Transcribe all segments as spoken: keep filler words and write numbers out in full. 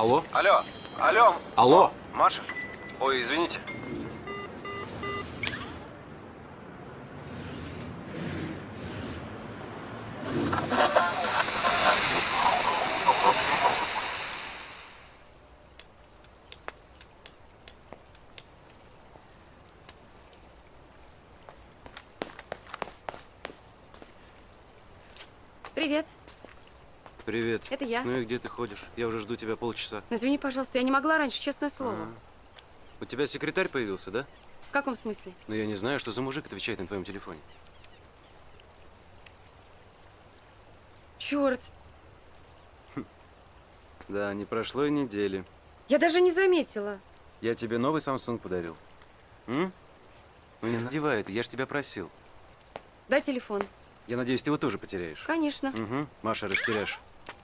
Алло? Алло, алло. Алло? Маша? Ой, извините. Привет. Привет. Это я. Ну и где ты ходишь? Я уже жду тебя полчаса. Ну, извини, пожалуйста, я не могла раньше, честное слово. А. У тебя секретарь появился, да? В каком смысле? Но я не знаю, что за мужик отвечает на твоем телефоне. Черт. Да, не прошло и недели. Я даже не заметила. Я тебе новый Samsung подарил. М? Ну не надевай это, я ж тебя просил. Дай телефон. Я надеюсь, ты его тоже потеряешь. Конечно. Угу. Маша, растеряешь.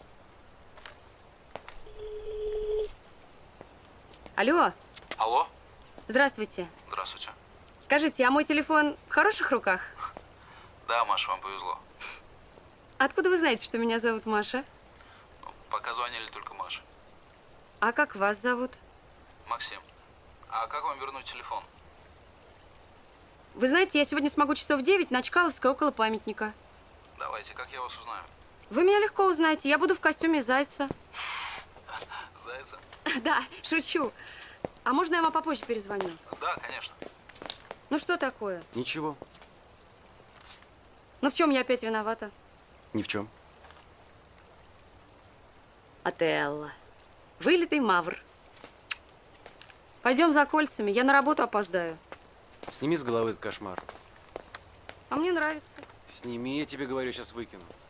Алло. Алло? Здравствуйте. Здравствуйте. Скажите, а мой телефон в хороших руках? Да, Маша, вам повезло. Откуда вы знаете, что меня зовут Маша? Ну, пока звонили только Маше. А как вас зовут? Максим, а как вам вернуть телефон? Вы знаете, я сегодня смогу часов в девять на Чкаловской около памятника. Давайте, как я вас узнаю? Вы меня легко узнаете, я буду в костюме зайца. Зайца? Да, шучу. А можно я вам попозже перезвоню? Да, конечно. Ну что такое? Ничего. Ну в чем я опять виновата? Ни в чем. Отелло. Вылитый мавр. Пойдем за кольцами, я на работу опоздаю. Сними с головы этот кошмар. А мне нравится. Сними, я тебе говорю, сейчас выкину.